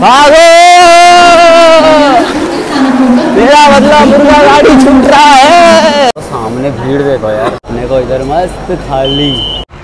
भागो, मेरा बदला मुर्गा गाड़ी छूट रहा है। तो सामने भीड़ देखो यार, अपने को इधर मस्त थाली।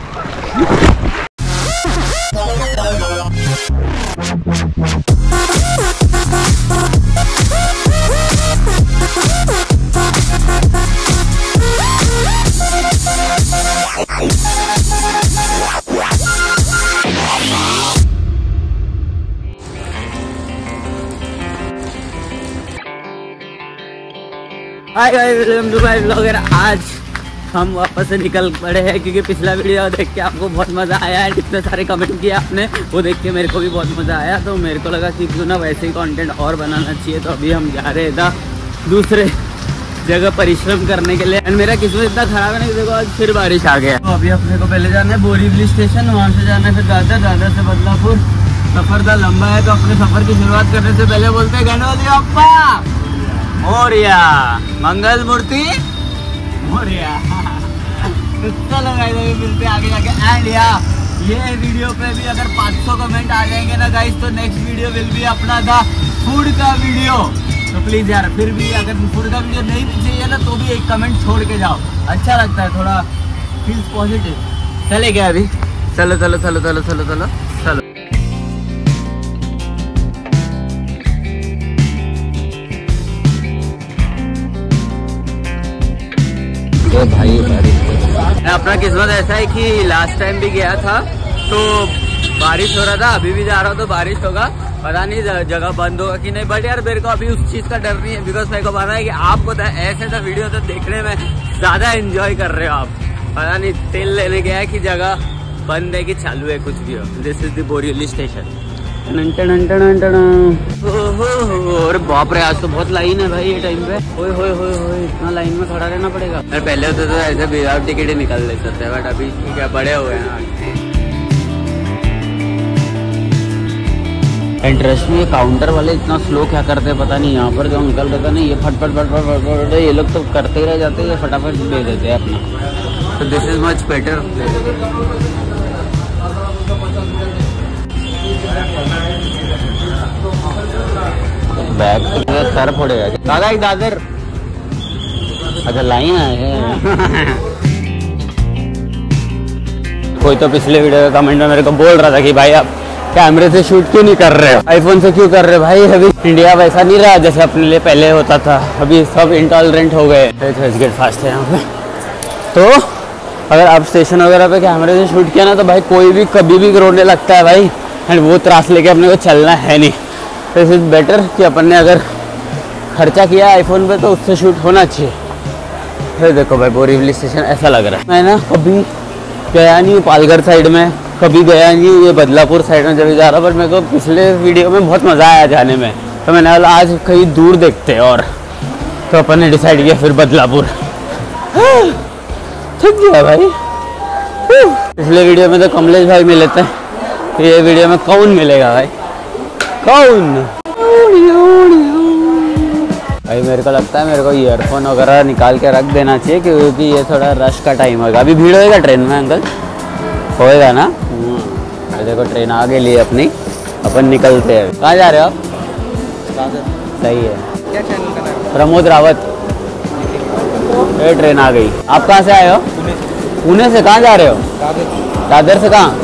Hi guys, welcome to my blogger. आज हम वापस से निकल पड़े हैं क्योंकि पिछला वीडियो देख के आपको बहुत मज़ा आया है। इतने सारे कमेंट किए आपने, वो देख के मेरे को भी बहुत मज़ा आया। तो मेरे को लगा कि क्यों ना वैसे ही कंटेंट और बनाना चाहिए। तो अभी हम जा रहे थे दूसरे जगह परिश्रम करने के लिए। एंड मेरा किस्मत इतना खराब है ना कि देखो आज फिर बारिश आ गया। तो अभी अपने को पहले जाना है बोरीवली स्टेशन, वहाँ से जाना है फिर दादर से बदलापुर। सफ़र का लंबा है तो अपने सफ़र की शुरुआत करने से पहले बोलते हैं गणपति बप्पा मोरिया, मंगल मूर्ति मोरिया। चलो गाइस, मिलते आगे जाके। एंड ये वीडियो पे भी अगर 500 कमेंट आ जाएंगे ना गाइस, तो नेक्स्ट वीडियो विल भी अपना था फूड का वीडियो। तो प्लीज यार, फिर भी अगर फूड का वीडियो नहीं भी चाहिए ना तो भी एक कमेंट छोड़ के जाओ, अच्छा लगता है, थोड़ा फील्स पॉजिटिव। चले क्या अभी? चलो चलो चलो चलो चलो चलो चलो। भाई अपना किस्मत ऐसा है कि लास्ट टाइम भी गया था तो बारिश हो रहा था, अभी भी जा रहा हूँ तो बारिश होगा। पता नहीं जगह बंद होगा कि नहीं, बट यार मेरे को अभी उस चीज का डर नहीं है। बिकॉज मेरे को पता है कि आपको ऐसे तो वीडियो तो देखने में ज्यादा एंजॉय कर रहे हो आप। पता नहीं तेल लेने गया है कि जगह बंद है कि चालू है, कुछ भी हो। This is the Borivali station. अरे बाप रे, आज तो बहुत लाइन है भाई ये टाइम पे। ओए होए होए होए, इतना लाइन में खड़ा रहना पड़ेगा। यार पहले होते तो ऐसे विदाउट टिकट ही निकल लेते थे, बट अभी क्या बड़े हुए हैं। इंटरेस्ट में काउंटर वाले इतना स्लो क्या करते हैं पता नहीं। यहाँ पर जो अंकल रहता नहीं, ये फटफट फटफट फटफट, ये लोग तो करते ही रह जाते हैं, ये फटाफट दे देते हैं अपना। तो this is much better. Bag तो सर फोड़ेगा दादा एक दादर। अच्छा लाइन है। कोई तो पिछले वीडियो के कमेंट में मेरे को बोल रहा था कि भाई आप कैमरे से शूट क्यों नहीं कर रहे हो, आईफोन से क्यों कर रहे हो। भाई अभी इंडिया वैसा नहीं रहा जैसे अपने लिए पहले होता था। अभी सब इंटॉलरेंट हो गए। गेट फास्ट है यहाँ पे। तो अगर आप स्टेशन वगैरह पे कैमरे से शूट किया ना तो भाई कोई भी कभी भी रोने लगता है भाई। एंड वो त्रास लेके अपने को चलना है नहीं। तो इस बेटर कि अपन ने अगर खर्चा किया आईफोन पे तो उससे शूट होना चाहिए। फिर देखो भाई बोरीवली स्टेशन ऐसा लग रहा है। मैं ना कभी गया नहीं हूँ पालघर साइड में, कभी गया नहीं हूँ ये बदलापुर साइड में जब जा रहा। बट मेरे को पिछले वीडियो में बहुत मज़ा आया जाने में, तो मैंने बोला आज कहीं दूर देखते हैं। और तो अपन ने डिसाइड किया फिर बदलापुर। थक गया भाई। पिछले वीडियो में तो कमलेश भाई मिले थे, ये वीडियो में कौन मिलेगा भाई? कौन भाई? मेरे को लगता है मेरे को ईयरफोन वगैरह निकाल के रख देना चाहिए क्योंकि ये थोड़ा रश का टाइम होगा। अभी भीड़ होएगा ट्रेन में अंकल? होएगा ना। देखो ट्रेन आ गई लिए अपनी, अपन निकलते हैं। कहाँ जा रहे हो आप? सही है। क्या चैनल का नाम? प्रमोद रावत। ये ट्रेन आ गई। आप कहाँ से आए हो? पुणे से। कहाँ जा रहे हो? दादर से। कहाँ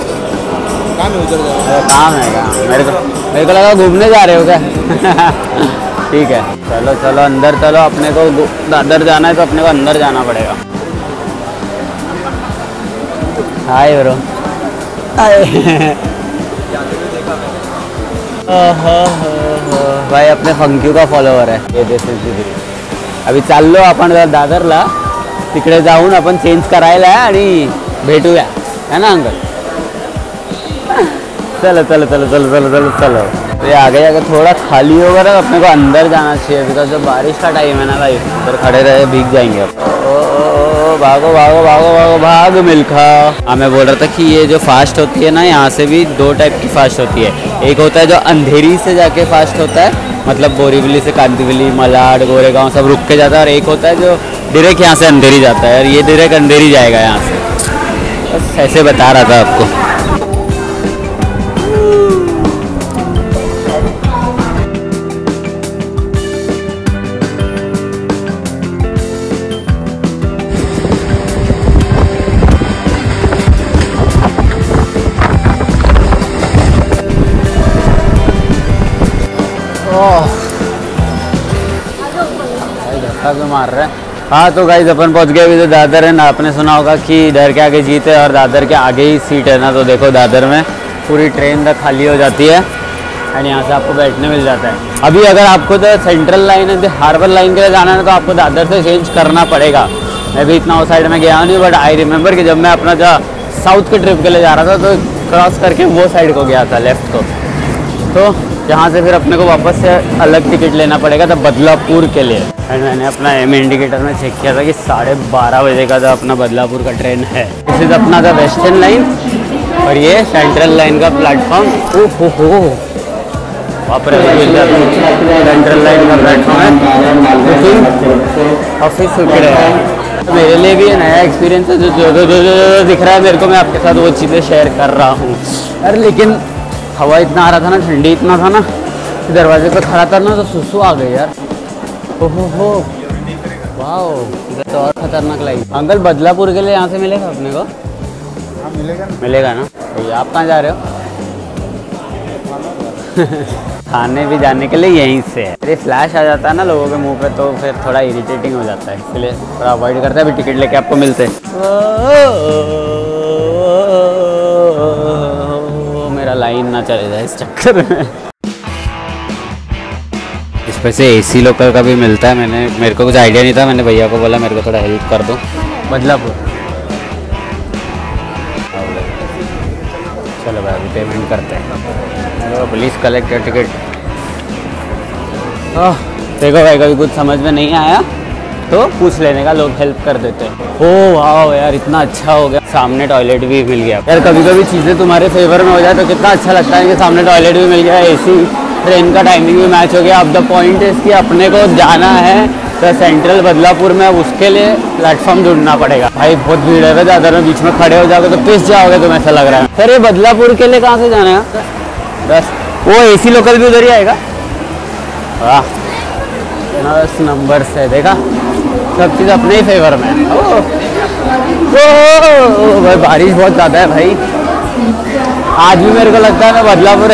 काम है? क्या मेरे को लगा घूमने जा रहे हो क्या? ठीक है, चलो चलो अंदर चलो। अपने को दादर जाना है तो अपने को अंदर जाना पड़ेगा। Hi bro. भाई अपने फंक्यू का फॉलोवर है ये। देश अभी चाललो आपण दादरला, तिकडे जाऊन आपण चेंज करायला आणि भेटूया, है ना अंकल? चलो चलो चलो चलो चलो चलो चलो। तो ये आगे जाकर थोड़ा खाली होगा ना, अपने को अंदर जाना चाहिए बिकॉज जो बारिश का टाइम है ना भाई, उधर खड़े रहे भीग जाएंगे। ओ भागो भागो भागो भागो भाग मिल्खा। हाँ मैं बोल रहा था कि ये जो फास्ट होती है ना, यहाँ से भी दो टाइप की फास्ट होती है। एक होता है जो अंधेरी से जाके फास्ट होता है, मतलब बोरीवली से कांदिवली, मलाड, गोरेगांव सब रुक के जाता है। और एक होता है जो डायरेक्ट यहाँ से अंधेरी जाता है, और ये डायरेक्ट अंधेरी जाएगा यहाँ से। बस ऐसे बता रहा था आपको। धक्का क्यों मार रहा है। हाँ तो गाइस अपन पहुंच गए अभी तो दादर है ना। आपने सुना होगा कि इधर के आगे जीत है और दादर के आगे ही सीट है ना। तो देखो दादर में पूरी ट्रेन तक खाली हो जाती है एंड यहाँ से आपको बैठने मिल जाता है। अभी अगर आपको तो सेंट्रल लाइन है हार्बर लाइन के लिए जाना है तो आपको दादर से चेंज करना पड़ेगा। मैं भी इतना उस साइड में गया नहीं बट आई रिमेंबर कि जब मैं अपना जो साउथ के ट्रिप के लिए जा रहा था तो क्रॉस करके वो साइड को गया था लेफ्ट को। तो यहाँ से फिर अपने को वापस से अलग टिकट लेना पड़ेगा था बदलापुर के लिए। एंड मैंने अपना एम इंडिकेटर में चेक किया था कि 12:30 बजे का जो अपना बदलापुर का ट्रेन है। दिस इज अपना था वेस्टर्न लाइन और ये सेंट्रल लाइन का प्लेटफॉर्म। ओहो सेंट्रल लाइन का प्लेटफॉर्म है ऑफिस सुकड़े है। तो मेरे लिए भी ये नया एक्सपीरियंस है। जो दिख रहा है मेरे को मैं आपके साथ वो चीज़ें शेयर कर रहा हूँ यार। लेकिन हवा इतना आ रहा था ना, ठंडी इतना था ना, दरवाजे पे खड़ा था ना तो सुसु आ गई यार। ओहो वाओ, इधर तो और खतरनाक लगी। अंकल बदलापुर के लिए यहाँ से मिलेगा अपने को? हाँ मिलेगा ना। मिलेगा ना। तो आप कहाँ जा रहे हो? खाने भी जाने के लिए यहीं से है। अरे फ्लैश आ जाता है ना लोगों के मुंह पे तो फिर थोड़ा इरिटेटिंग हो जाता है, इसलिए थोड़ा अवॉइड करते हैं। अभी टिकट लेके आपको मिलते हैं। मेरा लाइन ना चले जाए इस चक्कर में। इस पर से AC लोकल का भी मिलता है। मेरे को कुछ आइडिया नहीं था, मैंने भैया को बोला मेरे को थोड़ा हेल्प कर दो। बदलापुर चलो भाई अभी पेमेंट करते हैं। Please collect your ticket. देखो भाई कभी कुछ समझ में नहीं आया तो पूछ लेने का, लोग हेल्प कर देते हैं। ओह वाह यार इतना अच्छा हो गया, सामने टॉयलेट भी मिल गया यार। कभी कभी चीज़ें तुम्हारे फेवर में हो जाए तो कितना अच्छा लगता है कि सामने टॉयलेट भी मिल गया, AC ट्रेन का टाइमिंग भी मैच हो गया। अब द पॉइंट है कि अपने को जाना है तो सेंट्रल बदलापुर में, अब उसके लिए प्लेटफॉर्म ढूंढना पड़ेगा। भाई बहुत भीड़ है, ज़्यादा में बीच में खड़े हो जाओगे तो पिस जाओगे तुम, ऐसा लग रहा है। सर ये बदलापुर के लिए कहाँ से जाना है? बस वो AC लोकल भी उधर ही आएगा। वाह 10 नंबर से देखा, सब चीज़ अपने ही फेवर में। भाई बारिश बहुत ज़्यादा है भाई, आज भी मेरे को लगता है मैं बदलापुर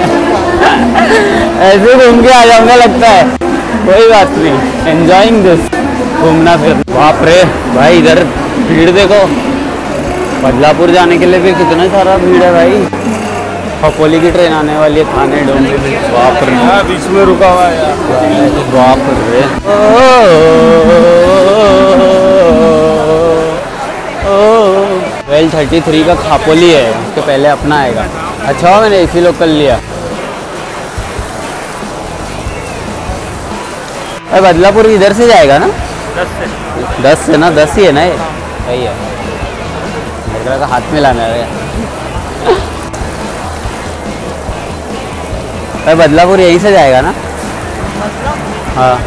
ऐसे घूम के आ जाऊंगा लगता है। कोई बात नहीं, एंजॉइंग दिस घूमना फिर। बाप रे भाई इधर भीड़ देखो, बदलापुर जाने के लिए भी कितना सारा भीड़ है भाई। खपोली की ट्रेन आने वाली है थाने डोंगरी। बाप रे बीच में रुका हुआ है यार। बाप रे 12:33 का खापोली है, उसके पहले अपना आएगा। अच्छा मैंने AC लोकल लिया। अरे बदलापुर इधर से जाएगा ना? 10 से ना, 10 ही है ना ये? सही है, मेरे का हाथ में लाना है। अरे बदलापुर यहीं से जाएगा ना? हाँ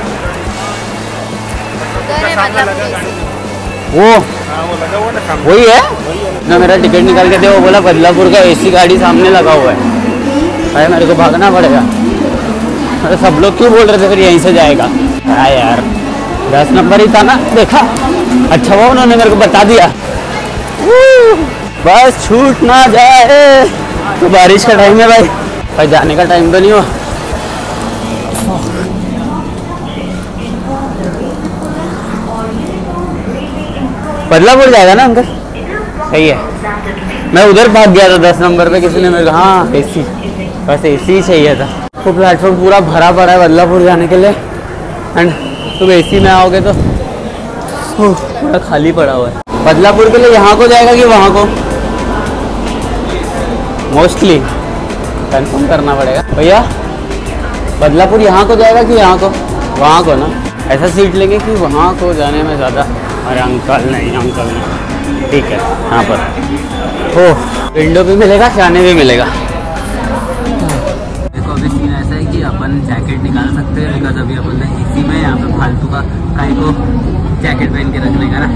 वो वही है ना। मेरा टिकट निकाल के दे, वो बोला बदलापुर का AC गाड़ी सामने लगा हुआ है। भाई मेरे को भागना पड़ेगा। अरे सब लोग क्यों बोल रहे थे फिर यहीं से जाएगा? हाँ यार 10 नंबर ही था ना, देखा। अच्छा हुआ उन्होंने मेरे को बता दिया। बस छूट ना जाए। तो बारिश का टाइम है भाई जाने का टाइम तो नहीं हुआ। बदलापुर जाएगा ना अंकल? सही है, मैं उधर भाग गया था 10 नंबर पे, किसी ने मेरे को हाँ AC, बस AC ही चाहिए था। वो प्लेटफॉर्म पूरा भरा पड़ा है बदलापुर जाने के लिए एंड तुम AC में आओगे तो पूरा खाली पड़ा हुआ है। बदलापुर के लिए यहाँ को जाएगा कि वहाँ को? मोस्टली कंफर्म करना पड़ेगा भैया। बदलापुर यहाँ को जाएगा कि यहाँ को? वहाँ को ना। ऐसा सीट लेंगे कि वहाँ को जाने में ज़्यादा। अरे अंकल नहीं ठीक है, यहाँ पर हो विंडो भी मिलेगा, जाने भी मिलेगा। देखो अभी सीन ऐसा है कि अपन जैकेट निकाल सकते हैं बिकॉज अभी अपन AC में यहाँ पे फालतू का काहे को जैकेट पहन के रखने का ना।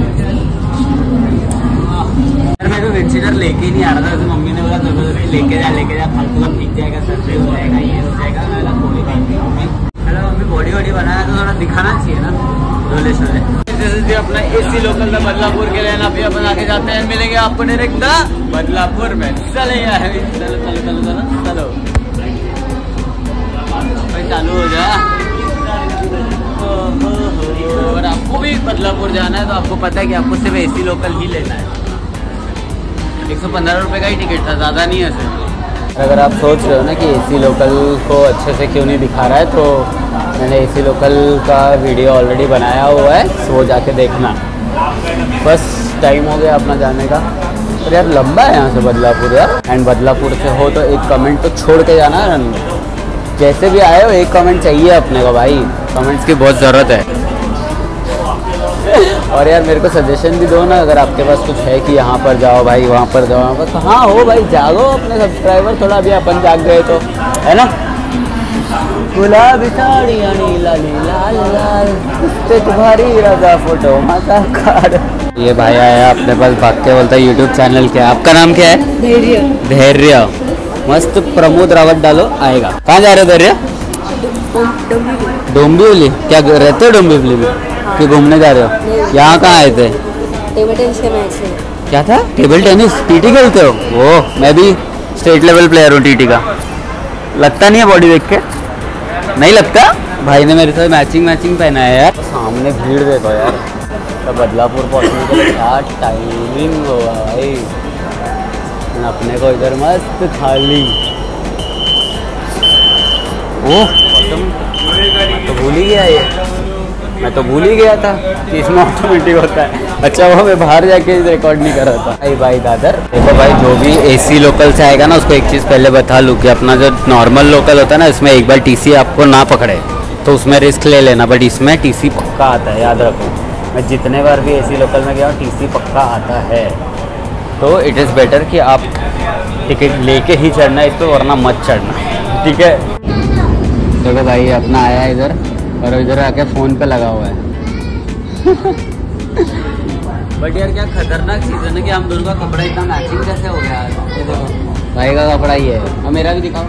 मैं तो विंडशीटर लेके ही नहीं आ रहा था, तो मम्मी ने बोला जबरदस्ती लेके जा फालतू का भीग जाएगा, सर्दी हो जाएगा, ये हो जाएगा। मैं कोई बात नहीं मम्मी बॉडी बनाया तो थोड़ा दिखाना चाहिए ना, डोले शोले। जैसे अपना AC लोकल में बदलापुर के लिए ना, अभी अपन आके जाते हैं, मिलेंगे आपको डायरेक्ट बदलापुर में। चले यार चलो भाई चालू हो जाए। अगर आपको भी बदलापुर जाना है तो आपको पता है कि आपको सिर्फ AC लोकल ही लेना है। 115 रुपये का ही टिकट था, ज़्यादा नहीं है सर। अगर आप सोच रहे हो ना कि AC लोकल को अच्छे से क्यों नहीं दिखा रहा है, तो मैंने AC लोकल का वीडियो ऑलरेडी बनाया हुआ है, तो वो जाके देखना। बस टाइम हो गया अपना जाने का। पर यार लंबा है यहाँ से बदलापुर यार। एंड बदलापुर से हो तो एक कमेंट तो छोड़ के जाना है। जैसे भी आए हो एक कमेंट चाहिए अपने को भाई, कमेंट्स की बहुत ज़रूरत है। और यार मेरे को सजेशन भी दो ना, अगर आपके पास कुछ है कि यहाँ पर जाओ भाई, वहाँ पर जाओ, वहाँ पर कहाँ हो भाई, जागो अपने सब्सक्राइबर थोड़ा, अभी अपन जाग गए तो, है ना। गुलाबी साड़ियाँ नीला नीला लाल, तुम्हारी रजा फोटो माता कार्ड। ये भाई आया अपने पास भाग के, बोलता है यूट्यूब चैनल क्या है आपका, नाम क्या है? धैर्य। धैर्य, मस्त प्रमोद रावत डालो आएगा। कहाँ जा रहे हो धैर्य? डोंबिवली। क्या रहते हो डोंबिवली में? हाँ। कि घूमने जा रहे हो? यहाँ कहाँ आए थे? टेबल टेनिस का मैच है। क्या था? Table tennis? टीटी खेलते हो? वो मैं भी स्टेट लेवल प्लेयर हूँ टीटी का। लगता नहीं है बॉडी देख के? नहीं लगता? भाई ने मेरे साथ मैचिंग पहना है यार। सामने भीड़ देखो यार। तो बदलापुर पहुँचने के लिए क्या टाइमिंग होगा भाई। अपने को इधर मस्त खाली। ओह तो भूल ही गया ये, मैं तो भूल ही गया था कि इसमें ऑटोमेटिक होता है। अच्छा वो मैं बाहर जाके रिकॉर्ड नहीं कर रहा था। भाई दादर देखो भाई, जो भी AC लोकल से आएगा ना, उसको एक चीज़ पहले बता लूँ कि अपना जो नॉर्मल लोकल होता है ना, इसमें एक बार TC आपको ना पकड़े तो उसमें रिस्क ले लेना, बट इसमें TC पक्का आता है, याद रखो। मैं जितने बार भी AC लोकल में गया हूँ TC पक्का आता है। तो इट इज़ बेटर कि आप टिकट लेके ही चढ़ना इस पर, वरना मत चढ़ना, ठीक है। देखो भाई अपना आया इधर, और इधर आके फ़ोन पे लगा हुआ है। बट यार क्या खतरनाक चीज़ है ना कि हम दोनों का कपड़ा इतना मैचिंग कैसे हो गया। ये देखो भाई का कपड़ा ही है, और मेरा भी दिखाओ,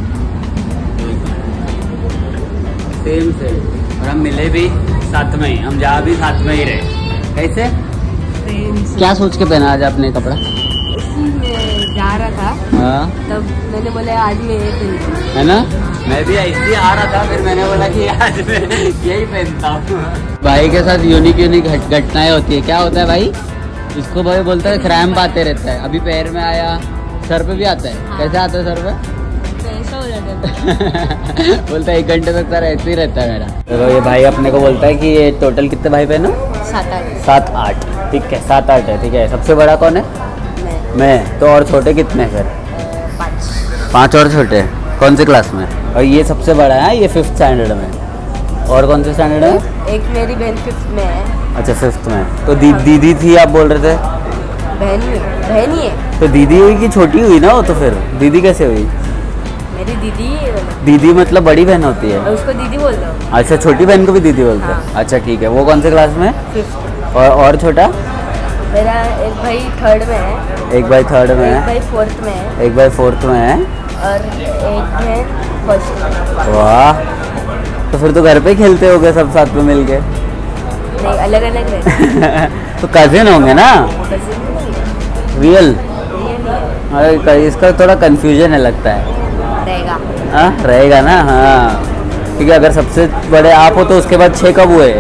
सेम और हम मिले भी साथ में ही, हम जा भी साथ में ही रहे। कैसे? क्या सोच के पहना आज आपने कपड़ा? जा रहा था। हाँ तब मैंने बोला आज मैं ये पहनूं, है ना। मैं भी ऐसे आ रहा था, फिर मैंने बोला कि आज मैं यही पहनता हूँ। भाई के साथ यूनिक घटनाएं होती है। क्या होता है भाई? इसको भाई बोलता है क्रैम्प आते रहता है। अभी पैर में आया, सर पे भी आता है। हाँ। कैसे आता है सर पे? ऐसा हो जाता है। बोलता है 1 घंटे तक सर ऐसे ही रहता है मेरा। तो ये भाई अपने को बोलता है कि ये टोटल कितने भाई बहन हो? 7-8। ठीक है 7-8 है, ठीक है। सबसे बड़ा कौन है? मैं। तो और छोटे कितने फिर? 5 और छोटे। कौन से क्लास में? और ये सबसे बड़ा है, ये 5th स्टैंडर्ड में। और कौन से स्टैंडर्ड है? एक मेरी बहन 5th में है। अच्छा 5th में। तो दीदी थी आप बोल रहे थे? बहन ही है। तो दीदी हुई कि छोटी हुई ना वो? तो फिर दीदी कैसे हुई? मेरी दीदी है। दीदी मतलब बड़ी बहन होती है? उसको दीदी बोलते हो। अच्छा छोटी बहन को भी दीदी बोलते हैं। हाँ। अच्छा ठीक है। वो कौन से क्लास में? 5th। और छोटा? मेरा एक भाई 3rd में है। एक भाई 3rd में है। एक भाई 4th में है। एक भाई 4th में है। और एक बहन 1st में। वाह, तो फिर तो घर पे खेलते होगे सब साथ में मिलके? नहीं, अलग अलग रहते। तो कजिन होंगे ना? रियल? अरे इसका थोड़ा कंफ्यूजन है लगता है। रहेगा। हाँ रहेगा ना। हाँ क्योंकि अगर सबसे बड़े आप हो तो उसके बाद 6 कब हुए?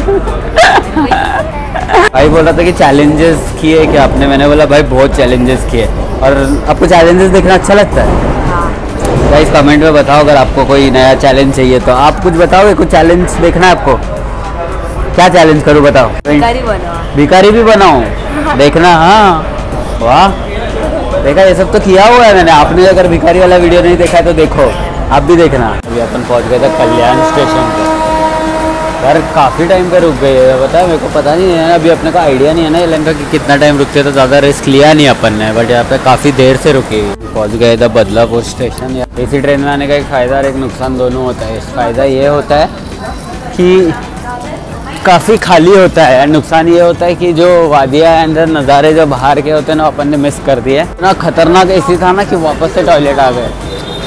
भाई बोल रहा था कि चैलेंजेस किए क्या आपने? मैंने बोला भाई बहुत चैलेंजेस किए। और आपको चैलेंजेस देखना अच्छा लगता है? भाई इस कमेंट में बताओ अगर आपको कोई नया चैलेंज चाहिए तो। आप कुछ बताओगे, कुछ चैलेंज देखना है आपको? क्या चैलेंज करूँ बताओ? भिखारी बनाओ। भिखारी भी बनाऊँ? देखना। हाँ वाह, देखा ये सब तो किया हुआ है मैंने। आपने अगर भिखारी वाला वीडियो नहीं देखा है तो देखो, आप भी देखना। अभी अपन पहुंच गए थे कल्याण स्टेशन पे। यार काफ़ी टाइम पे रुक गए है, बता मेरे को पता नहीं है ना, अभी अपने को आइडिया नहीं है ना एलेन का कि कितना टाइम रुकते, तो ज़्यादा रिस्क लिया नहीं अपन ने। बट यहाँ पे काफ़ी देर से रुके। पहुँच गए थे बदलापुर स्टेशन। AC ट्रेन में आने का एक फ़ायदा और एक नुकसान दोनों होता है। फ़ायदा ये होता है कि काफ़ी खाली होता है, और नुकसान ये होता है कि जो वादियाँ अंदर नज़ारे जो बाहर के होते हैं ना, अपन ने मिस कर दिए। इतना खतरनाक AC था ना कि वापस से टॉयलेट आ गए।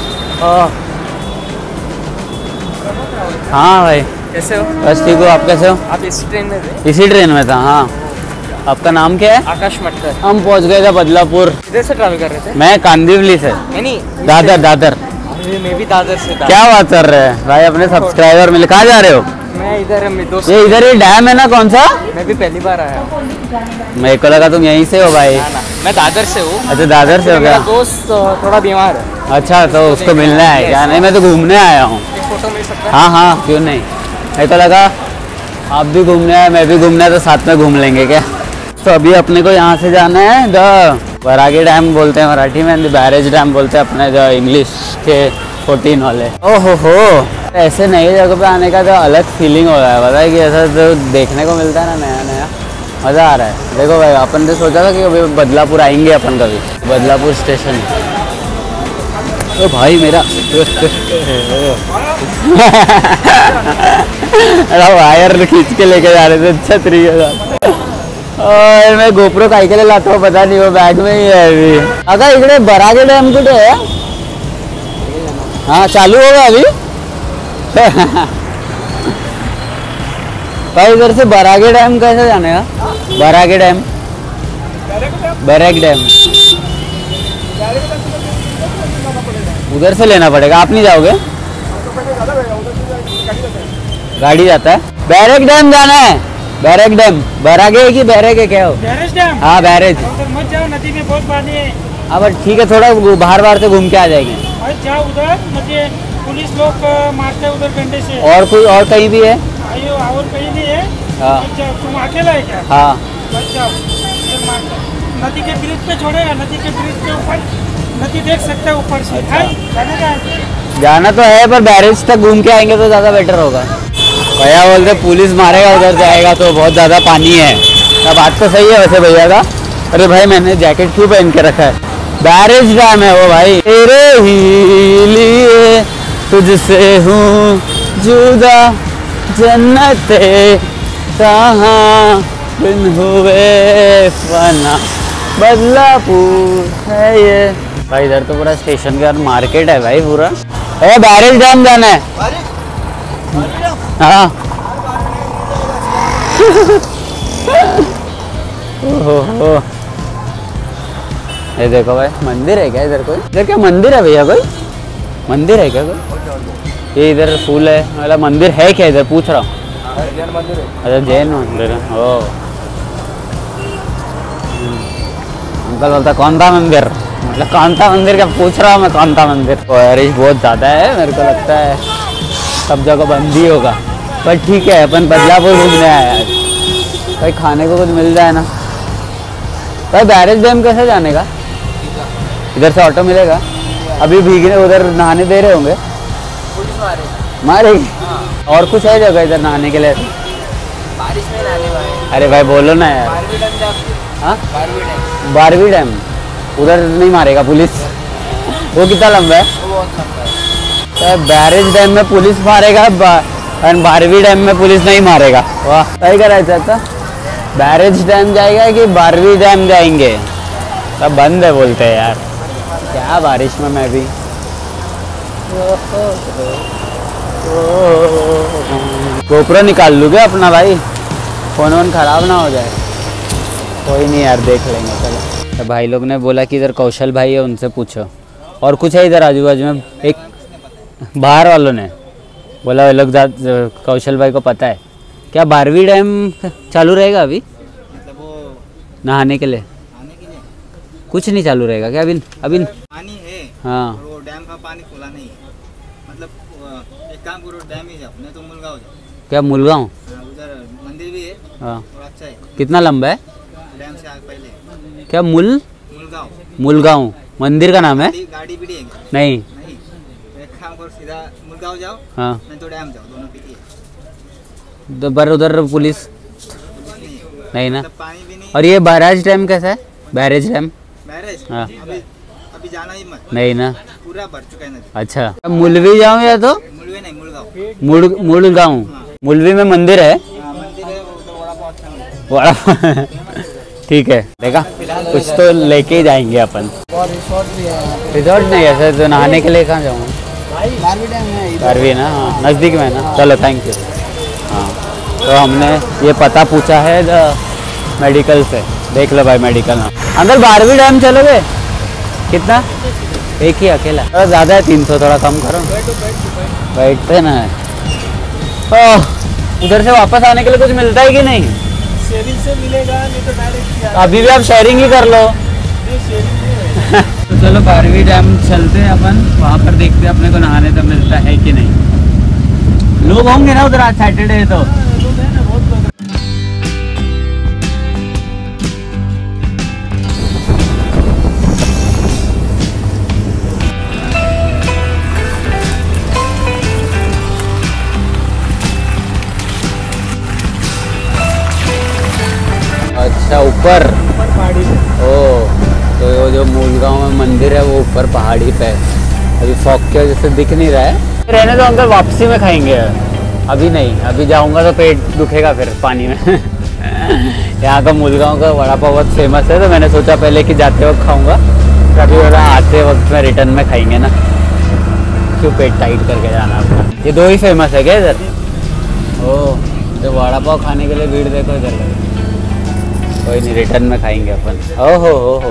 हाँ भाई कैसे हो? बस ठीक हो, आप कैसे हो? आप इसी ट्रेन में थे? इसी ट्रेन में था। हाँ आपका नाम क्या है? आकाश मटकर। हम पहुंच गए थे बदलापुर। किधर से ट्रैवल कर रहे थे? मैं कांदिवली से। नहीं दादर। अरे मैं भी दादर से था। क्या बात कर रहे हैं भाई, अपने सब्सक्राइबर मिले। कहाँ जा रहे हो? मैं इधर मेरे दोस्त। ये इधर ही डैम है ना, कौन सा? मैं भी पहली बार आया। मेरे को लगा तुम यहीं से हो भाई। ना, मैं दादर से हूँ। अच्छा, दादर से हो मेरा गया। दोस्त थोड़ा बीमार है। अच्छा, तो उसको मिलना है क्या? नहीं, मैं तो घूमने आया हूँ। एक फोटो मिल सकता है? हाँ हाँ, क्यों नहीं। मेरे को लगा आप भी घूमने आए, मैं भी घूमने आया, तो साथ में घूम लेंगे क्या। तो अभी अपने को यहाँ से जाना है द बरागी डैम बोलते हैं मराठी में, बैरेज डैम बोलते हैं अपने जो इंग्लिश के 14 वाले। ओहो हो, ऐसे नई जगह पे आने का तो अलग फीलिंग हो रहा है, पता है कि ऐसा जो देखने को मिलता है ना नया नया, मज़ा आ रहा है। देखो भाई, अपन ने सोचा था कि अभी बदलापुर आएंगे अपन कभी, बदलापुर स्टेशन। तो भाई मेरा अरे वायर खींच के लेके जा रहे थे अच्छा तरीके से। और मैं गोप्रो काहे के लिए लाता हूँ पता नहीं, वो बैग में ही है अभी। अगर इकडे बरागे डैम कुठे है? हाँ, चालू होगा अभी। भाई इधर से बरागे डैम कैसे जाने का? बरागे डैम, बरैग डैम उधर से लेना पड़ेगा। आप नहीं जाओगे? गाड़ी जाता है। बैरेग डैम जाना है। बैरेग डैम बरागे है कि बैरेग है, क्या हो? Barrage dam. हाँ बैरेज। मत जाओ, नदी में बहुत पानी है। हाँ बट ठीक है, थोड़ा बाहर बाहर से घूम के आ जाएंगे। मत जाओ उधर, मुझे पुलिस लोग मारते हैं उधर डंडे से। और कोई और कहीं भी है? आयो, और कहीं नहीं है। हाँ। मत जाओ, तुम अकेला है क्या? हाँ। मत जाओ, उधर मारते हैं। नदी के ब्रिज पे छोड़ेगा, नदी के ब्रिज के ऊपर नदी देख सकते हैं ऊपर से। जाने का है? जाना तो है, पर बैरेज तक घूम के आएंगे तो ज़्यादा बेटर होगा। भैया बोलते पुलिस मारेगा उधर जाएगा तो बहुत ज़्यादा पानी है। अब बात तो सही है वैसे भैया का। अरे भाई मैंने जैकेट क्यों पहन के रखा है? बैरेज डैम है वो भाई। तेरे ही लिए तुझसे हूँ जुदा, जन्नते कहाँ बिन हुए फना, बदलापुर है ये। भाई इधर तो पूरा स्टेशन के बाद मार्केट है भाई पूरा। अरे बैरेज डैम जाना है। हाँ। ओहो, ये देखो भाई, मंदिर है क्या इधर? कोई इधर क्या मंदिर है भैया? कोई मंदिर है क्या कोई? ये इधर फूल है, मतलब मंदिर है क्या इधर? पूछ रहा हूँ। अच्छा, जैन मंदिर है। ओ अंकल बोलता कौन था मंदिर, मतलब कौन सा मंदिर का पूछ रहा हूँ मैं, कौन सा मंदिर। बारिश बहुत ज़्यादा है, मेरे को लगता है सब जगह बंद ही होगा। पर ठीक है, अपन बदलापुर घूमने आए आज, भाई खाने को कुछ मिल जाए ना। भाई बैरेज डैम कैसे जाने का? इधर से ऑटो मिलेगा? अभी भीगने उधर नहाने दे रहे होंगे? मारेगी? और कुछ है जगह इधर नहाने के लिए? बारिश में नहाने वाले। अरे भाई बोलो ना यार। हाँ, बारहवीं डैम उधर नहीं मारेगा पुलिस? वो कितना लंबा है? तो बैरेज डैम में पुलिस मारेगा और बारहवीं डैम में पुलिस नहीं मारेगा। वाह, सही करा है चाचा। बैरेज डैम जाएगा कि बारहवीं डैम जाएंगे? सब बंद है बोलते हैं यार, क्या बारिश में मैं भी। गोप्रो निकाल लूँगे अपना भाई, फोन वोन खराब ना हो जाए। कोई नहीं यार, देख लेंगे चलो। तो भाई लोग ने बोला कि इधर कौशल भाई है, उनसे पूछो। और कुछ है इधर आजू बाजू में? एक बाहर वालों ने बोला वो लोग कौशल भाई को पता है क्या बारहवीं डैम चालू रहेगा अभी? मतलब वो नहाने के लिए कुछ नहीं चालू रहेगा क्या अभी? पानी है। हाँ, और वो डैम का पानी खुला नहीं है। मतलब एक काम करो, डैम ही जाओ, नहीं तो मुलगांव जाओ। क्या मुलगांव? उधर मंदिर भी है। हाँ, और अच्छा है। कितना लंबा है? डैम से आगे पहले क्या मुलगांव। मुलगांव मंदिर का नाम है? गाड़ी भी है? नहीं। नहीं, एक काम करो, सीधा मुलगांव जाओ, हाँ, नहीं तो डैम जाओ, दोनों भी है। तो बर उधर पुलिस नहीं ना? मतलब पानी भी नहीं। और ये बैरेज डैम कैसा है? बैरेज डैम बैरेज हाँ। अभी जाना ही मत, नहीं ना? पूरा भर चुका है नदी। अच्छा, मुलवी जाऊँ या तो मुलवे नहीं, मुलगांव। मुलगांव? मुलवी में मंदिर है? हाँ, मंदिर है, वो तो वड़ा पाव अच्छा मिलता है। बड़ा ठीक है, देखा कुछ तो लेके ही जाएंगे अपन। और रिसोर्ट भी है। रिजॉर्ट नहीं ऐसे तो नहाने के लिए कहाँ जाऊँगा? बारहवीं डैम है इधर। बारहवीं ना? हाँ, नज़दीक में है ना? चलो थैंक यू। हाँ, तो हमने ये पता पूछा है मेडिकल से। देख लो भाई मेडिकल ना। अंदर बारहवीं डैम चलोगे? कितना एक ही अकेला? थोड़ा ज़्यादा है 300, थोड़ा कम करो। बैठते ना है। उधर से वापस आने के लिए कुछ मिलता है कि नहीं? शेयरिंग से मिलेगा, नहीं तो डायरेक्ट। अभी भी आप शेयरिंग ही कर लो। तो चलो बारहवीं डैम चलते हैं अपन, वहाँ पर देखते हैं अपने को नहाने तो मिलता है कि नहीं। लोग होंगे ना उधर, आज सैटरडे है तो। लोग हैं ना, बहुत लोग। अच्छा, ऊपर पहाड़ी ओ, तो वो जो मूलगांव में मंदिर है वो ऊपर पहाड़ी पे है। अभी फॉग की वजह से दिख नहीं रहा है। रहने तो अंकल, वापसी में खाएंगे, अभी नहीं। अभी जाऊंगा तो पेट दुखेगा फिर पानी में। यहाँ का मूलगांव का वड़ा पाव बहुत फेमस है, तो मैंने सोचा पहले कि जाते वक्त खाऊंगा, कभी आते वक्त में रिटर्न में खाएंगे ना, क्यों पेट टाइट करके जाना अपना। ये दो ही फेमस है क्या इधर? ओह, तो वड़ा पाव खाने के लिए भीड़ देखो इधर का। कोई नहीं, रिटर्न में खाएंगे अपन। हो।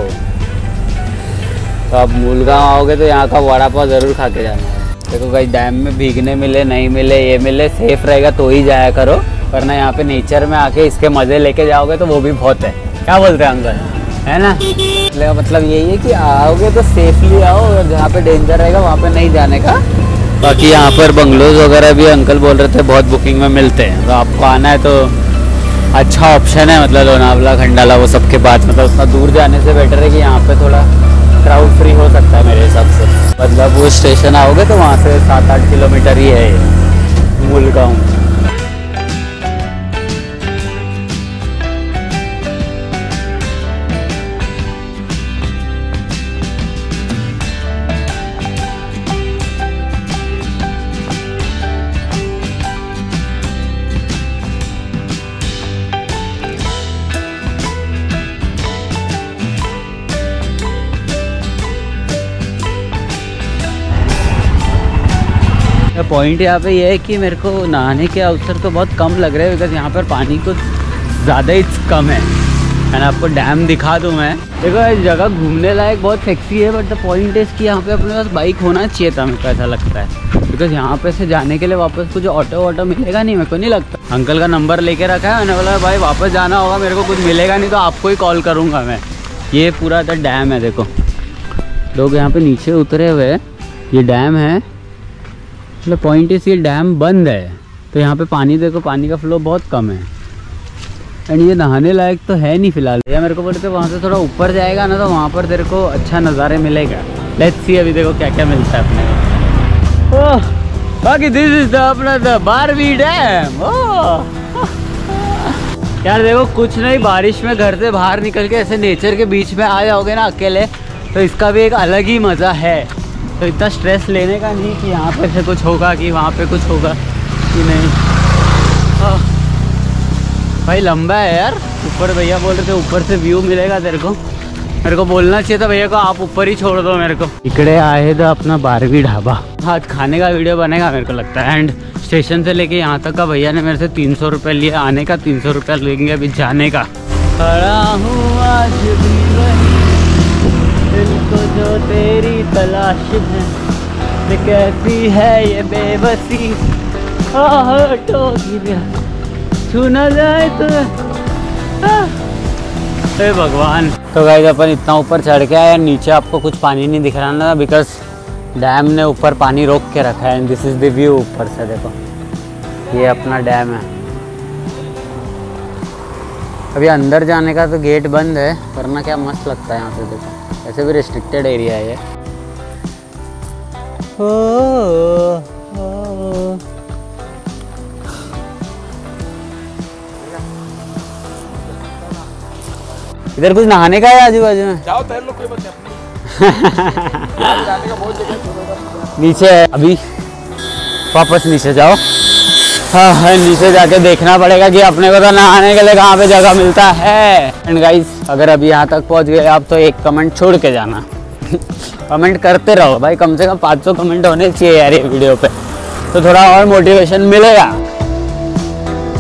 तो आप मूलगांव आओगे तो यहाँ का वड़ा पाव ज़रूर खा के जाना है। देखो भाई, डैम में भीगने मिले नहीं मिले, ये मिले, सेफ रहेगा तो ही जाया करो, वरना यहाँ पे नेचर में आके इसके मज़े लेके जाओगे तो वो भी बहुत है। क्या बोलते हैं अंकल, है ना? मतलब यही है कि आओगे तो सेफली आओ, और जहाँ पे डेंजर रहेगा वहाँ पे नहीं जाने का। बाकी यहाँ पर बंगलोज वगैरह भी अंकल बोल रहे थे बहुत बुकिंग में मिलते हैं, तो आपको आना है तो अच्छा ऑप्शन है। मतलब लोनावला, खंडाला, वो सबके बाद, मतलब उतना दूर जाने से बेटर है कि यहाँ पे थोड़ा क्राउड फ्री हो सकता है मेरे हिसाब से। मतलब वो स्टेशन आओगे तो वहाँ से 7-8 किलोमीटर ही है मूलगांव। पॉइंट यहाँ पे ये है कि मेरे को नहाने के अवसर तो बहुत कम लग रहे हैं, बिकॉज यहाँ पर पानी कुछ ज़्यादा ही कम है। एंड आपको डैम दिखा दूँ मैं। देखो, ये जगह घूमने लायक बहुत सेक्सी है, बट द पॉइंट इज़ कि यहाँ पे अपने पास बाइक होना चाहिए था, मेरे को ऐसा लगता है। बिकॉज यहाँ पे से जाने के लिए वापस कुछ ऑटो मिलेगा नहीं, मेरे को नहीं लगता। अंकल का नंबर लेके रखा है, मैंने बोला भाई वापस जाना होगा, मेरे को कुछ मिलेगा नहीं तो आपको ही कॉल करूँगा मैं। ये पूरा तो डैम है, देखो लोग यहाँ पे नीचे उतरे हुए हैं, ये डैम है। मतलब पॉइंट इस, ये डैम बंद है तो यहाँ पे पानी देखो, पानी का फ्लो बहुत कम है। एंड ये नहाने लायक तो है नहीं फिलहाल। या मेरे को बोलते वहाँ से थोड़ा ऊपर जाएगा ना तो वहाँ पर तेरे को अच्छा नज़ारे मिलेगा। लेट्स सी अभी देखो क्या क्या मिलता है अपने को। बाकी दिस इज द अपना द बारहवीं डैम। यार देखो, कुछ नहीं, बारिश में घर से बाहर निकल के ऐसे नेचर के बीच में आ जाओगे ना अकेले, तो इसका भी एक अलग ही मज़ा है। तो इतना स्ट्रेस लेने का नहीं कि यहाँ पे से कुछ होगा कि वहाँ पे कुछ होगा कि नहीं। भाई लंबा है यार, ऊपर भैया बोल रहे थे ऊपर से व्यू मिलेगा तेरे को। मेरे को बोलना चाहिए था भैया को, आप ऊपर ही छोड़ दो मेरे को। इकड़े आए तो अपना बारहवीं ढाबा, आज खाने का वीडियो बनेगा मेरे को लगता है। एंड स्टेशन से लेके यहाँ तक का भैया ने मेरे से 300 रुपये लिए आने का, 300 रुपया लेंगे अभी जाने का। खड़ा हूँ आज भी वही, दिल को जो तेरी तलाश है, कैसी है ये बेबसी, छू न जाए तो। हे भगवान। तो गाइस, अपन इतना ऊपर चढ़ के आए, नीचे आपको कुछ पानी नहीं दिख रहा ना, बिकॉज डैम ने ऊपर पानी रोक के रखा है। And this is the view ऊपर से, देखो ये अपना डैम है। अभी अंदर जाने का तो गेट बंद है, वरना क्या मस्त लगता है यहाँ से। देखो ऐसे भी रिस्ट्रिक्टेड एरिया है ये। इधर कुछ नहाने का है आजू बाजू में? जाओ तैर लो, कोई बात नहीं। जाने का बहुत जगह नीचे है, अभी वापस नीचे जाओ। हाँ, नीचे जाके देखना पड़ेगा कि अपने को तो नहाने के लिए कहाँ पे जगह मिलता है। एंड गाइस, अगर अभी यहाँ तक पहुँच गए आप तो एक कमेंट छोड़ के जाना। कमेंट करते रहो भाई, कम से कम 500 कमेंट होने चाहिए यार ये वीडियो पे, तो थोड़ा और मोटिवेशन मिलेगा।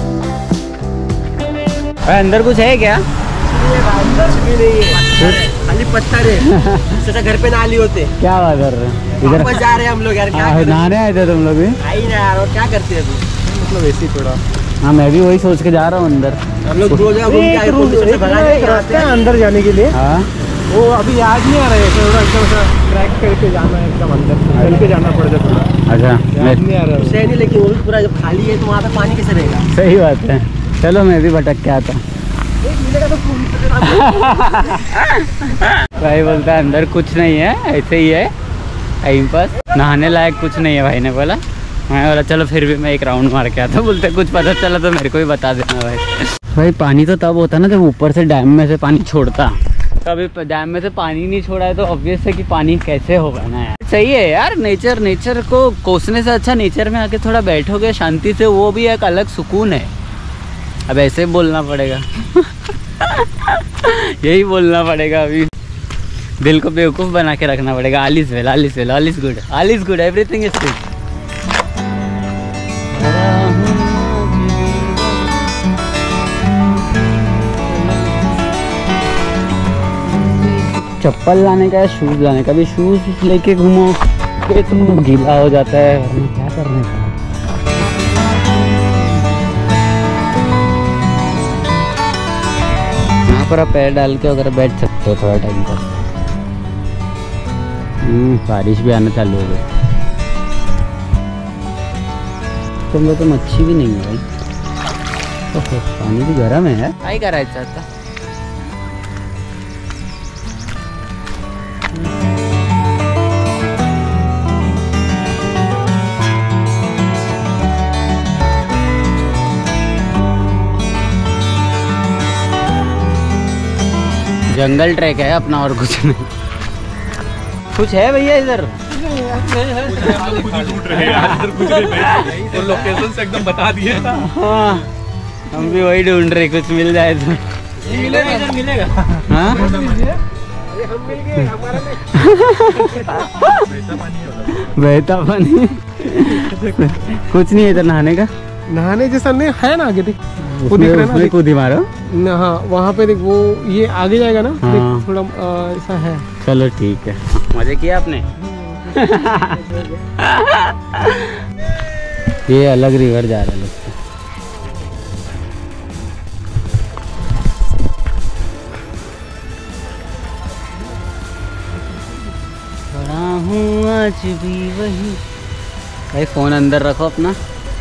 भाई अंदर कुछ है क्या? खाली पत्थर है। सोचा घर पे ना ली होते। क्या बात कर रहे हैं इधर वापस जा रहे हैं हम लोग यार, क्या करें? नहाने आए थे तुम लोग भी? आई ना यार, और क्या करते हैं अभी? मतलब ऐसे ही थोड़ा। हाँ मैं भी वही सोच के जा रहा हूँ अंदर। हम लोग दो जगह घूम के आए, पुलिस से भगा के रास्ता है अंदर जाने के लिए। हाँ वो अभी याद नहीं आ रहा है, थोड़ा एकदम सा ट्रैक करके जाना है, एकदम अंदर चल के जाना पड़ता है थोड़ा। अच्छा नहीं आ रहा है नहीं, लेकिन वो भी पूरा जब खाली है तो वहाँ पे पानी कैसे रहेगा? सही बात है। चलो मैं भी भटक के आता हूँ। भाई बोलता है अंदर कुछ नहीं है, ऐसे ही है टाइम पास, नहाने लायक कुछ नहीं है। भाई ने बोला, मैं बोला चलो फिर भी मैं एक राउंड मार के आता। बोलते कुछ पता चला तो मेरे को भी बता देना भाई। भाई पानी तो तब होता ना जब ऊपर से डैम में से पानी छोड़ता, कभी डैम में से पानी नहीं छोड़ा है तो ऑब्वियस है कि पानी कैसे होगा ना यार। सही है यार, नेचर को कोसने से अच्छा नेचर में आके थोड़ा बैठोगे शांति से, वो भी एक अलग सुकून है। अब ऐसे बोलना पड़ेगा यही बोलना पड़ेगा अभी, दिल को बेवकूफ़ बना के रखना पड़ेगा। All is well, all is well, all is good, all is good, everything is good. चप्पल लाने का या शूज़ लाने का? भी शूज़ लेके घूमो फिर तुम गीला हो जाता है, वरना क्या करने का। यहाँ पर आप पैर डाल के अगर बैठ सकते हो थोड़ा टाइम तक। बारिश भी आना चालू हो गई। तुम लोग तो मच्छी भी नहीं है भाई। ओहो पानी भी गर्म है। आई करायचं आता। जंगल ट्रैक है अपना और कुछ नहीं। कुछ है भैया इधर? लोकेशन से एकदम बता दिए। हाँ हम भी वही ढूंढ रहे, कुछ मिल जाए तो। मिलेगा इधर मिलेगा। हाँ बहता पानी कुछ नहीं है इधर नहाने का। नहाने जैसा नहीं है ना, आगे देख उसमें कूद ही मारो। हाँ वहाँ पे देख, वो ये आगे जाएगा ना। हाँ। देख थोड़ा ऐसा है। चलो ठीक है, मजे किया आपने। ये अलग रिवर जा रहा है लगता है। खड़ा हूँ आज भी वही। भाई फोन अंदर रखो अपना।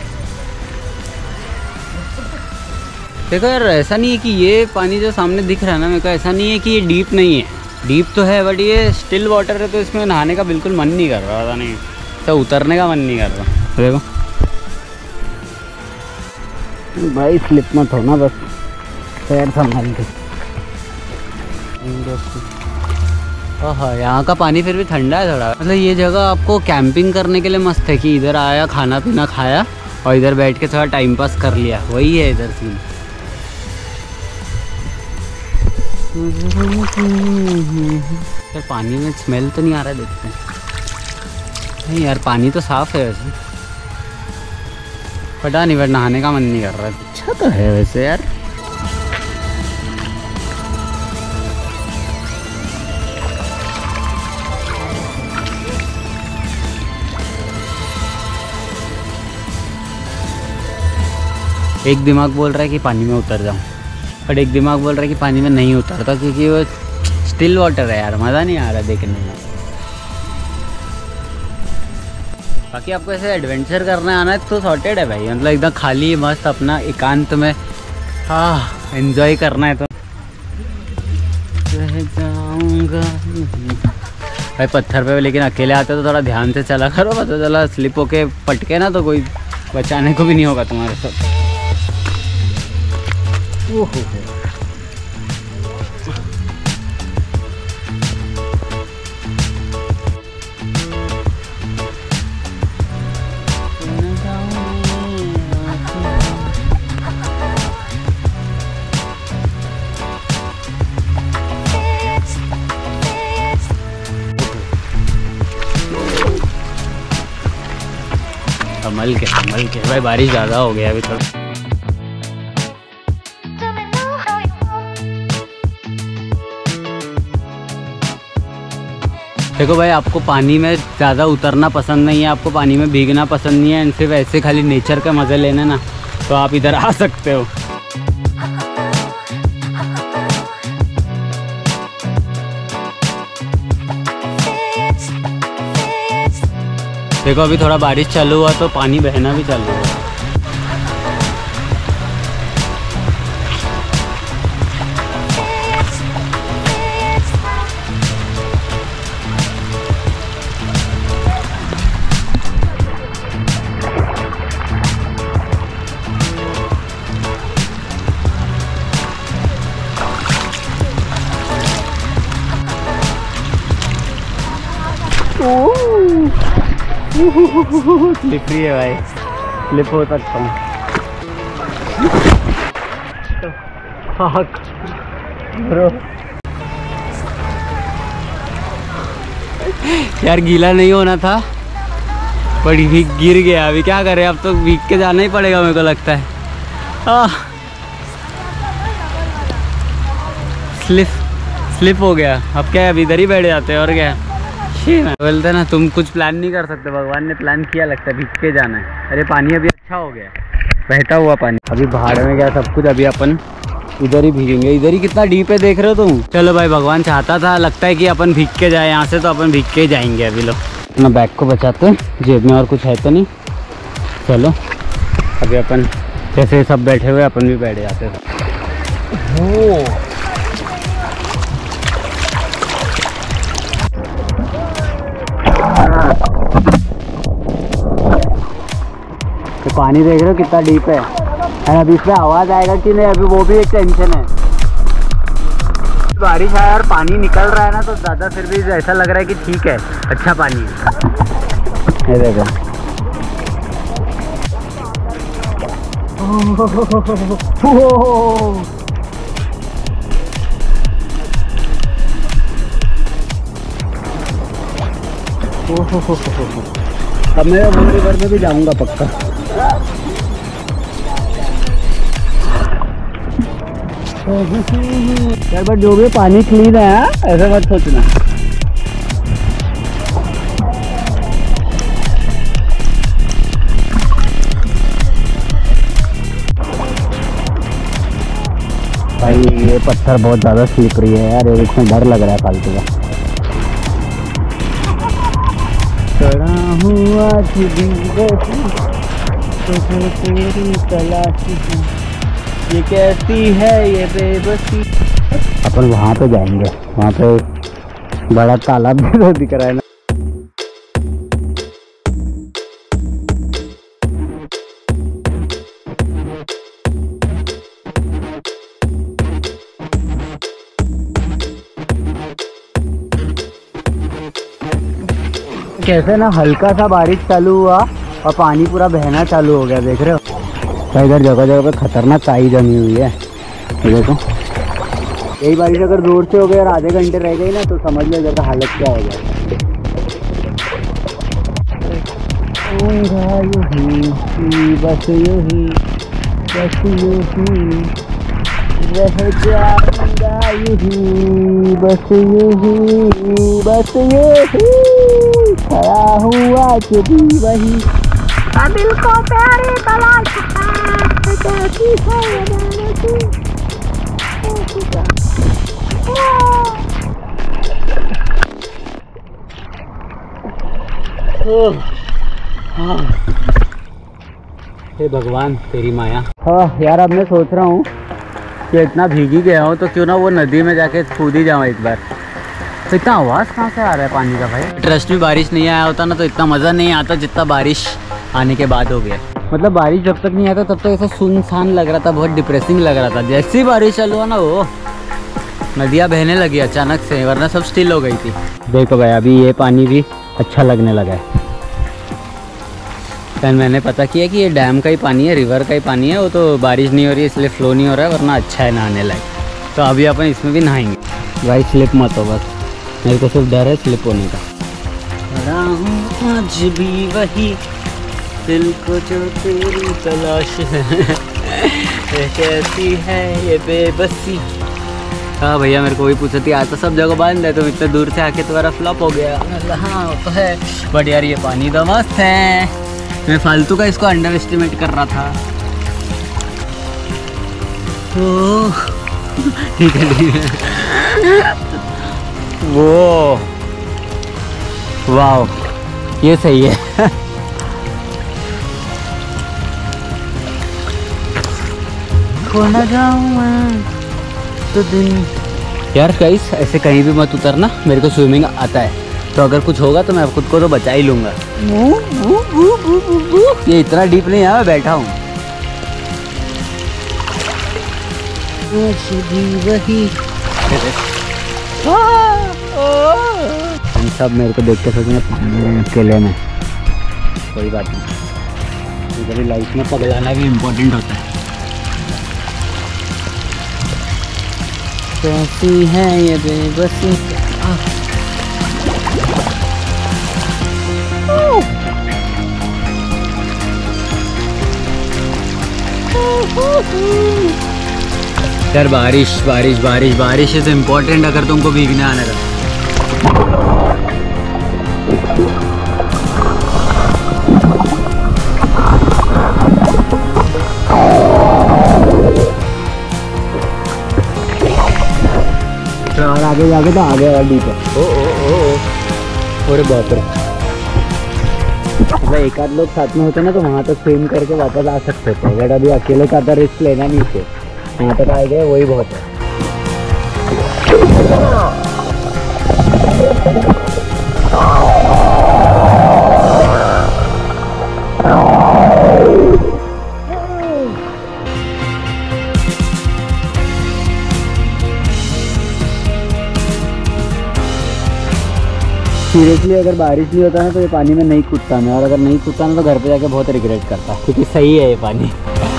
देखो यार ऐसा नहीं है कि ये पानी जो सामने दिख रहा है ना मेरे को, ऐसा नहीं है कि ये डीप नहीं है। डीप तो है बट ये स्टिल वाटर है, तो इसमें नहाने का बिल्कुल मन नहीं कर रहा। पता नहीं तो उतरने का मन नहीं कर रहा। देखो भाई स्लिप मत होना, बस पैर संभाल के। हाँ यहाँ का पानी फिर भी ठंडा है थोड़ा। मतलब ये जगह आपको कैंपिंग करने के लिए मस्त है कि इधर आया, खाना पीना खाया और इधर बैठ के थोड़ा टाइम पास कर लिया, वही है इधर सीन। यार पानी में स्मेल तो नहीं आ रहा है, देखते हैं। नहीं यार पानी तो साफ है वैसे, पता नहीं बट नहाने का मन नहीं कर रहा। अच्छा तो है वैसे यार। एक दिमाग बोल रहा है कि पानी में उतर जाऊं, बट एक दिमाग बोल रहा है कि पानी में नहीं उतरता क्योंकि वो स्टिल वाटर है यार, मज़ा नहीं आ रहा देखने में। बाकी आपको ऐसे एडवेंचर करने आना है तो सॉर्टेड है भाई, मतलब एकदम खाली मस्त अपना एकांत में हाँ एंजॉय करना है तो रह जाऊंगा। भाई पत्थर पे लेकिन अकेले आते तो थोड़ा ध्यान से चला करो, पता चला स्लिप होके पटके ना तो कोई बचाने को भी नहीं होगा तुम्हारे साथ। ओहो संभल के भाई, बारिश ज़्यादा हो गया अभी थोड़ा। देखो भाई, आपको पानी में ज़्यादा उतरना पसंद नहीं है, आपको पानी में भीगना पसंद नहीं है, एंड सिर्फ ऐसे खाली नेचर का मज़े लेना ना, तो आप इधर आ सकते हो। देखो अभी थोड़ा बारिश चालू हुआ तो पानी बहना भी चालू हुआ। स्लिपरी है भाई, स्लिप हो सकता हूँ। यार गीला नहीं होना था पर गिर गया। अभी क्या करें, अब तो भीग के जाना ही पड़ेगा मेरे को लगता है। स्लिप हो गया। अब क्या है, अभी इधर ही बैठ जाते हैं और क्या। बोलते ना तुम कुछ प्लान नहीं कर सकते, भगवान ने प्लान किया लगता है, भीग के जाना है। अरे पानी अभी अच्छा हो गया, बहता हुआ पानी। अभी पहाड़ में गया सब कुछ, अभी अपन इधर ही भीगेंगे। इधर ही कितना डीप है देख रहे हो तुम। चलो भाई, भगवान चाहता था लगता है कि अपन भीग के जाए यहाँ से, तो अपन भीग के जाएंगे। अभी लो अपना बैग को बचाते हैं, जेब में और कुछ है तो नहीं। चलो अभी अपन जैसे सब बैठे हुए अपन भी बैठ जाते हैं। तो पानी देख रहे हो कितना डीप है। अभी इसमें आवाज़ आएगा कि नहीं, अभी वो भी एक टेंशन है। बारिश आया और पानी निकल रहा है ना, तो ज़्यादा फिर भी ऐसा लग रहा है कि ठीक है, अच्छा पानी है। ये देखो अब मैं वो रिवर में भी जाऊंगा पक्का। यार बट जो भी पानी क्लीन है, ऐसा मत सोचना। भाई ये पत्थर बहुत ज़्यादा स्लिपरी है यार, इसमें डर लग रहा है फालतू का। चढ़ा हुआ तेरी तलाशी, ये कैसी है ये बेबसी। अपन वहाँ पे जाएंगे, वहाँ पे बड़ा तालाब भी दिख रहा है ना। कैसे ना हल्का सा बारिश चालू हुआ और पानी पूरा बहना चालू हो गया, देख रहे हो। तो इधर जगह जगह पे खतरनाक काई जमी हुई है, देखो। यही बारिश अगर जोर से हो गई और आधे घंटे रह गई ना, तो समझ लो इधर का हालत क्या हो जाएगा। बस यूं ही रह जाऊंगा यूं ही, बस यूं ही खड़ा हुआ भी वही, दिल को प्यारी तलाश कैसी है। हे भगवान तेरी माया। हाँ यार, अब मैं सोच रहा हूँ कि इतना भीग ही गया हूँ तो क्यों ना वो नदी में जाके कूद ही जाऊँ एक बार। तो इतना आवाज़ कहाँ से आ रहा है पानी का भाई। ट्रस्ट में बारिश नहीं आया होता ना तो इतना मज़ा नहीं आता जितना बारिश आने के बाद हो गया। मतलब बारिश जब तक नहीं आता तब तक ऐसा सुनसान लग रहा था, बहुत डिप्रेसिंग लग रहा था। जैसे ही बारिश चालू हुआ ना, वो नदियाँ बहने लगी अचानक से, वरना सब स्टिल हो गई थी। देखो भाई, अभी ये पानी भी अच्छा लगने लगा है। फिर मैंने पता किया कि ये डैम का ही पानी है, रिवर का ही पानी है। वो तो बारिश नहीं हो रही है इसलिए फ्लो नहीं हो रहा है, वरना अच्छा है नहाने लायक। तो अभी अपन इसमें भी नहाएंगे। भाई स्लिप मत हो बस, मेरे को सिर्फ डर है स्लिप होने का। खड़ा हूँ आज भी वही, दिल को जो तेरी तलाश है कैसी है ये बेबसी, हाँ भैया मेरे को वही पूछा थी, आज तो सब जगह बंद है, तुम इतने दूर से आके तुम्हारा फ्लॉप हो गया। हाँ वो तो है, बट यार ये पानी तो मस्त है। मैं फालतू का इसको अंडर एस्टिमेट कर रहा था। ओह ठीक है ठीक है। वो वाह ये सही है। खो ना जाऊं मैं तो दिन। यार गाइस ऐसे कहीं भी मत उतरना, मेरे को स्विमिंग आता है, तो अगर कुछ होगा तो मैं खुद को तो बचा ही लूंगा। ये इतना डीप नहीं है, मैं बैठा हूँ। वही हम सब मेरे को देख के सोचेंगे अकेले में, कोई बात नहीं, कभी लाइफ में पगलाना भी इम्पोर्टेंट होता है। कैसी है ये बेबसी। यार बारिश बारिश बारिश बारिश इज इम्पोर्टेंट अगर तुमको भीगने आने का। और आगे जाके तो आगे और डीप है। अरे बाप रे, मतलब एक आध लोग साथ में होते ना तो वहाँ तक स्विम करके वापस आ सकते थे, बट अभी अकेले का तो रिस्क लेना नहीं थे, यहाँ तक आ गए वही बहुत है। सीरियसली अगर बारिश नहीं होता ना तो ये पानी में नहीं कूदता मैं, और अगर नहीं कूदता ना तो घर पे जाके बहुत रिग्रेट करता, क्योंकि सही है ये पानी।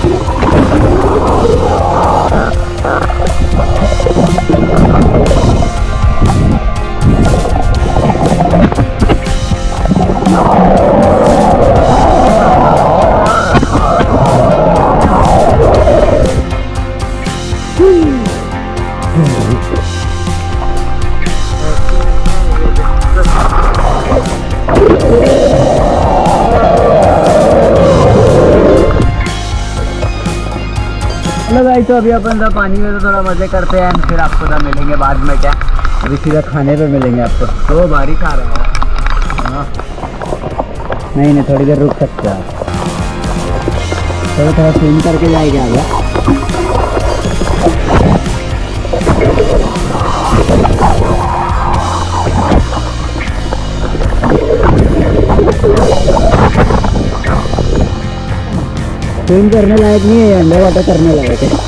हेलो भाई, तो अभी अपन सब पानी में तो थोड़ा मजे करते हैं, फिर आपको तो मिलेंगे बाद में। क्या अभी सीधा खाने पे मिलेंगे आपको। तो बारिश आ रहा है हाँ, नहीं थोड़ी देर रुक सकते हैं आप, थोड़ा स्विम करके जाएंगे आगे। स्विम करने लायक नहीं है, अंडर वाटर करने लायक है।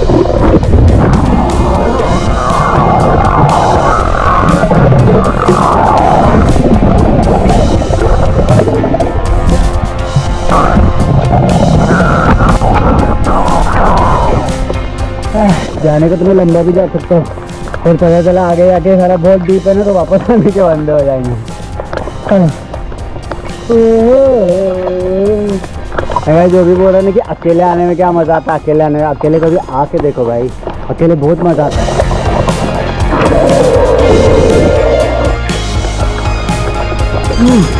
जाने को तो मैं लंबा भी जा सकता हूँ, और पता चला आगे जाके सारा बहुत डीप है ना तो वापस आने के बंद हो जाएंगे। जो भी बोल रहे हैं कि अकेले आने में क्या मज़ा आता है, अकेले आने में, अकेले कभी आके देखो भाई, अकेले बहुत मज़ा आता है।